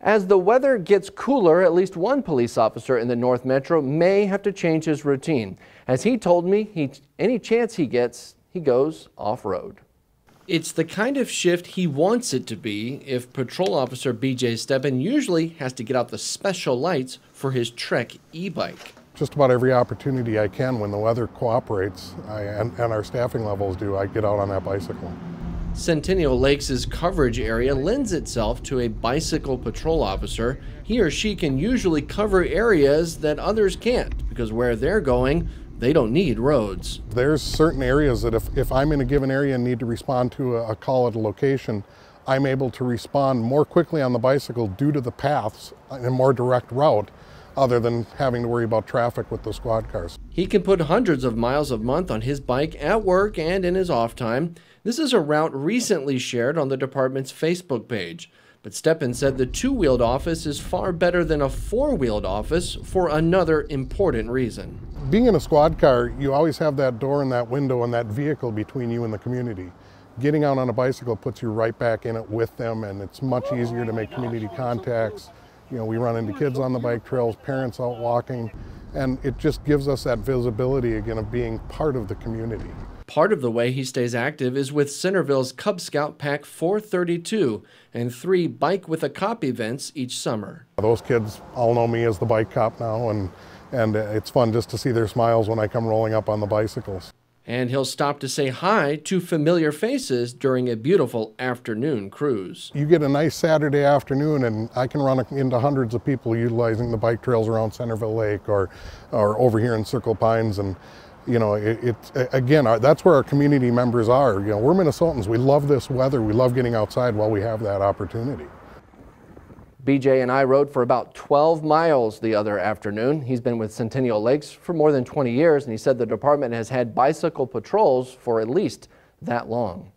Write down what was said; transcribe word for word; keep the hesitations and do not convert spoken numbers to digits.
As the weather gets cooler, at least one police officer in the North Metro may have to change his routine. As he told me, he, any chance he gets, he goes off-road. It's the kind of shift he wants it to be if Patrol Officer B J Steppen usually has to get out the special lights for his Trek e-bike. Just about every opportunity I can when the weather cooperates I, and, and our staffing levels do, I get out on that bicycle. Centennial Lakes' coverage area lends itself to a bicycle patrol officer. He or she can usually cover areas that others can't because where they're going, they don't need roads. There's certain areas that if, if I'm in a given area and need to respond to a, a call at a location, I'm able to respond more quickly on the bicycle due to the paths in a more direct route, other than having to worry about traffic with the squad cars. He can put hundreds of miles a month on his bike at work and in his off time. This is a route recently shared on the department's Facebook page. But Steppen said the two-wheeled office is far better than a four-wheeled office for another important reason. Being in a squad car, you always have that door and that window and that vehicle between you and the community. Getting out on a bicycle puts you right back in it with them, and it's much easier to make community contacts. You know, we run into kids on the bike trails, parents out walking, and it just gives us that visibility again of being part of the community. Part of the way he stays active is with Centerville's Cub Scout Pack four thirty-two and three Bike with a Cop events each summer. Those kids all know me as the bike cop now, and, and it's fun just to see their smiles when I come rolling up on the bicycles. And he'll stop to say hi to familiar faces during a beautiful afternoon cruise. You get a nice Saturday afternoon and I can run into hundreds of people utilizing the bike trails around Centerville Lake or, or over here in Circle Pines. And you know, it, it again, that's where our community members are. You know, we're Minnesotans. We love this weather. We love getting outside while we have that opportunity. B J and I rode for about twelve miles the other afternoon. He's been with Centennial Lakes for more than twenty years, and he said the department has had bicycle patrols for at least that long.